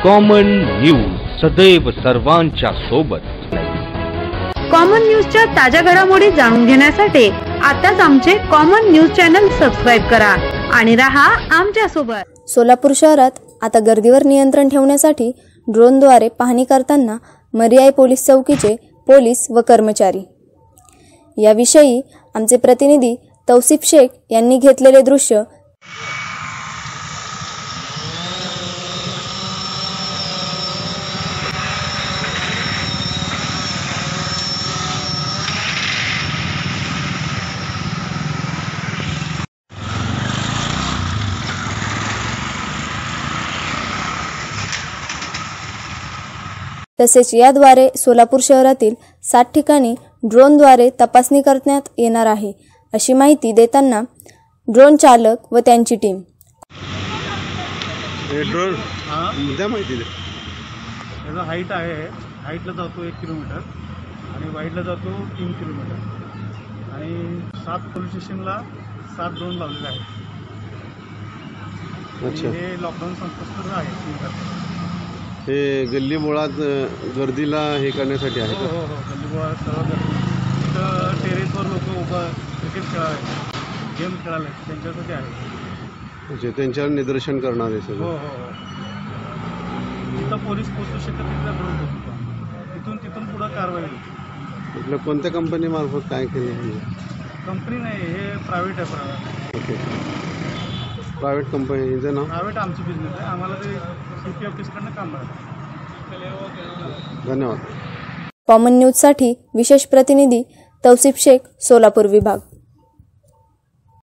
Common news, सदैव सर्वांच्या सोबत। कॉमन न्यूजच्या ताज्या घडामोडी जाणून घेण्यासाठी आताच आमचे कॉमन न्यूज चॅनल सबस्क्राइब करा आणि रहा आमच्या सोबत। सोलापूर शहरात आता गर्दीवर नियंत्रण ठेवण्यासाठी ड्रोनद्वारे पाहणी करताना मरियाई पोलीस चौकीचे पोलीस व कर्मचारी। याविषयी आमचे प्रतिनिधी तौसिफ शेख यांनी घेतलेले दृश्य। तसेच याद्वारे सोलापूर शहरातील 7 ठिकाणी ड्रोनद्वारे तपासणी करण्यात येणार आहे, अशी माहिती देताना ड्रोन चालक व त्यांची टीम। ड्रोन द्या माहिती दे। याचा हाईट आहे, हाईटला जातो 1 किलोमीटर आणि वाईडला जातो 3 किलोमीटर आणि 7 पोलीस स्टेशनला 7 ड्रोन लावलेले आहेत। अच्छा, हे लॉकडाऊन संपष्ट आहे। हे गल्ली मुळात गर्दीला हे करण्यासाठी आहे। हो हो, गल्ली मुळात सर्व गर्दी इथं टेरेसवर लोक उभं क्रिकेट खेळायला, गेम खेळायला त्यांच्यासाठी आहे। अच्छा, त्यांच्यावर निदर्शन करणार आहे सगळं। हो हो हो, जिथं पोलीस पोहोचू शकत तिथं ड्रोन पोहोचतो, तिथून पुढं कारवाई होईल। आपल्या कोणत्या कंपनी मार्फत काय केलं? कंपनी नाही, हे प्रायव्हेट आहे। प्रायव्हेट ओके, प्रायव्हेट कंपनीचं नाव? प्रायव्हेट आमची बिझनेस आहे, आम्हाला ते सिटी ऑफिसकडनं काम मिळालं। धन्यवाद। कॉमन न्यूजसाठी विशेष प्रतिनिधी तौसिफ शेख, सोलापूर विभाग।